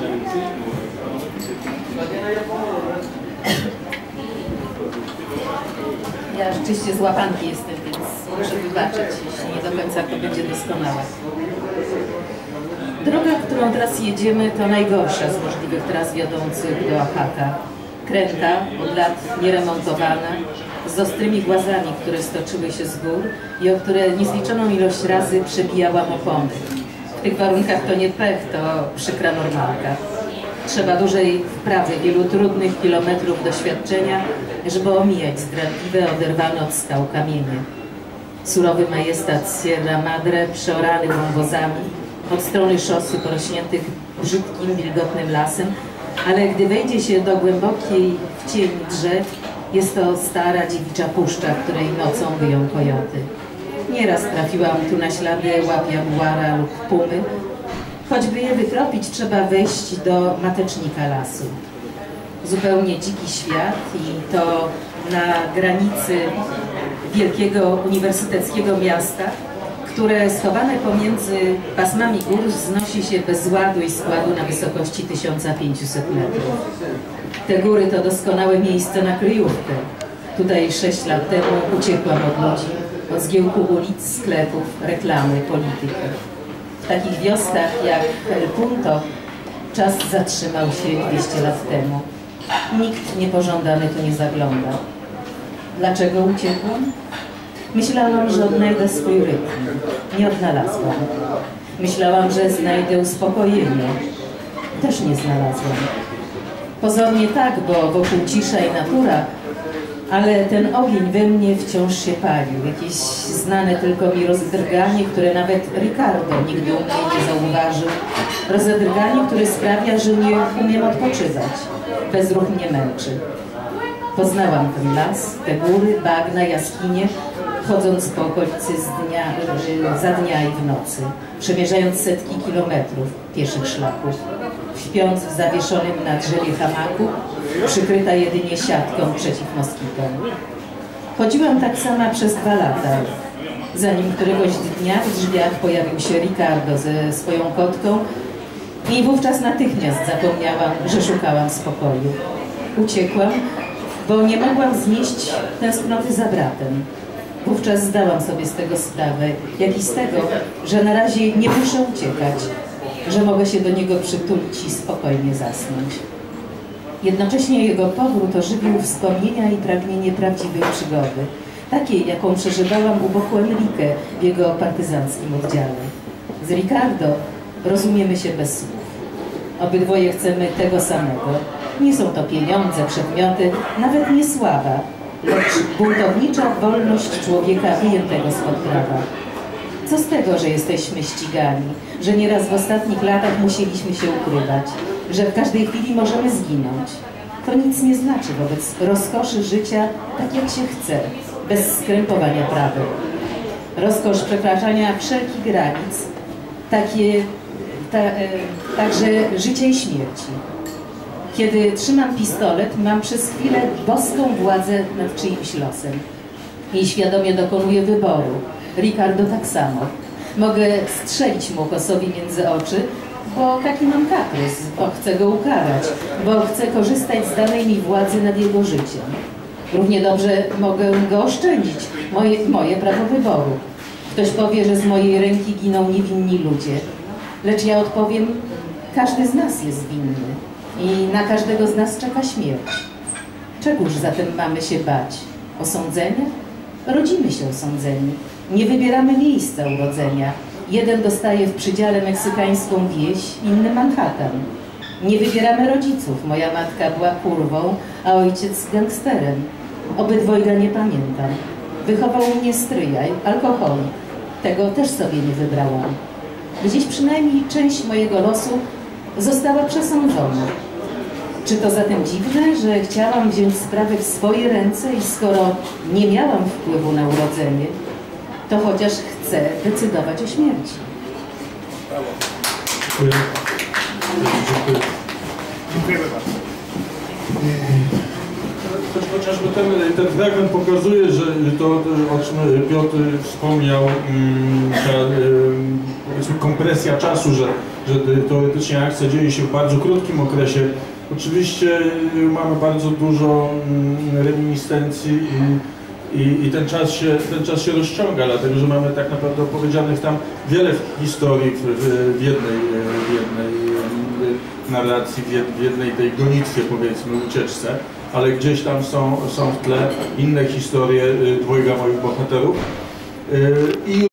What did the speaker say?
Ja rzeczywiście z łapanki jestem, więc muszę wybaczyć, jeśli nie do końca to będzie doskonałe. Droga, którą teraz jedziemy, to najgorsza z możliwych tras wiodących do Oaxaca. Kręta, od lat nieremontowana, z ostrymi głazami, które stoczyły się z gór i o które niezliczoną ilość razy przebijałam opony. W tych warunkach to nie pech, to przykra normalka. Trzeba dużej wprawy, wielu trudnych kilometrów doświadczenia, żeby omijać zdradliwe, oderwane od skał kamienie. Surowy majestat Sierra Madre przeorany wąwozami, od strony szosy porośniętych brzydkim, wilgotnym lasem, ale gdy wejdzie się do głębokiej w cień drzew, jest to stara dziewicza puszcza, której nocą wyją kojoty. Nieraz trafiłam tu na ślady łap jaguara lub pumy. Choćby je wytropić, trzeba wejść do matecznika lasu. Zupełnie dziki świat i to na granicy wielkiego uniwersyteckiego miasta, które schowane pomiędzy pasmami gór wznosi się bez ładu i składu na wysokości 1500 metrów. Te góry to doskonałe miejsce na kryjówkę. Tutaj 6 lat temu uciekłam od ludzi, od zgiełku ulic, sklepów, reklamy, polityki. W takich wioskach jak El Punto czas zatrzymał się 200 lat temu. Nikt niepożądany tu nie zagląda. Dlaczego uciekłam? Myślałam, że odnajdę swój rytm. Nie odnalazłam. Myślałam, że znajdę uspokojenie. Też nie znalazłam. Pozornie tak, bo wokół cisza i natura, ale ten ogień we mnie wciąż się palił. Jakieś znane tylko mi rozdrganie, które nawet Ricardo nigdy u mnie nie zauważył. Rozdrganie, które sprawia, że nie umiem odpoczywać. Bezruch mnie męczy. Poznałam ten las, te góry, bagna, jaskinie, chodząc po okolicy za dnia i w nocy, przemierzając setki kilometrów pieszych szlaków, śpiąc w zawieszonym na drzewie hamaku, przykryta jedynie siatką przeciw moskitom. Chodziłam tak sama przez 2 lata, zanim któregoś dnia w drzwiach pojawił się Ricardo ze swoją kotką i wówczas natychmiast zapomniałam, że szukałam spokoju. Uciekłam, bo nie mogłam znieść tęsknoty za bratem. Wówczas zdałam sobie z tego sprawę, jak i z tego, że na razie nie muszę uciekać, że mogę się do niego przytulić i spokojnie zasnąć. Jednocześnie jego powrót ożywił wspomnienia i pragnienie prawdziwej przygody, takiej, jaką przeżywałam u boku Enrique w jego partyzanckim oddziale. Z Ricardo rozumiemy się bez słów. Obydwoje chcemy tego samego. Nie są to pieniądze, przedmioty, nawet nie sława, lecz buntownicza wolność człowieka wyjętego spod prawa. Co z tego, że jesteśmy ścigani, że nieraz w ostatnich latach musieliśmy się ukrywać, że w każdej chwili możemy zginąć? To nic nie znaczy wobec rozkoszy życia tak jak się chce, bez skrępowania prawem. Rozkosz przekraczania wszelkich granic, także życia i śmierci. Kiedy trzymam pistolet, mam przez chwilę boską władzę nad czyimś losem i świadomie dokonuję wyboru. Ricardo tak samo. Mogę strzelić mu kosowi między oczy, bo taki mam kaprys, bo chcę go ukarać, bo chcę korzystać z danej mi władzy nad jego życiem. Równie dobrze mogę go oszczędzić, moje prawo wyboru. Ktoś powie, że z mojej ręki giną niewinni ludzie, lecz ja odpowiem, każdy z nas jest winny i na każdego z nas czeka śmierć. Czegóż zatem mamy się bać? Osądzenia? Rodzimy się osądzeni. Nie wybieramy miejsca urodzenia. Jeden dostaje w przydziale meksykańską wieś, inny Manhattan. Nie wybieramy rodziców. Moja matka była kurwą, a ojciec gangsterem. Obydwojga nie pamiętam. Wychował mnie stryjaj, alkoholik. Tego też sobie nie wybrałam. Gdzieś przynajmniej część mojego losu została przesądzona. Czy to zatem dziwne, że chciałam wziąć sprawę w swoje ręce i skoro nie miałam wpływu na urodzenie, to chociaż chcę decydować o śmierci? Dziękuję. Dziękuję. Dziękujemy bardzo. chociażby ten fragment pokazuje, że to, o czym Piotr wspomniał, ta powiedzmy kompresja czasu, że teoretycznie akcja dzieje się w bardzo krótkim okresie. Oczywiście mamy bardzo dużo reminiscencji i ten czas się rozciąga, dlatego że mamy tak naprawdę opowiedzianych tam wiele historii w jednej narracji, w jednej tej gonitwie, powiedzmy, ucieczce, ale gdzieś tam są w tle inne historie dwojga moich bohaterów.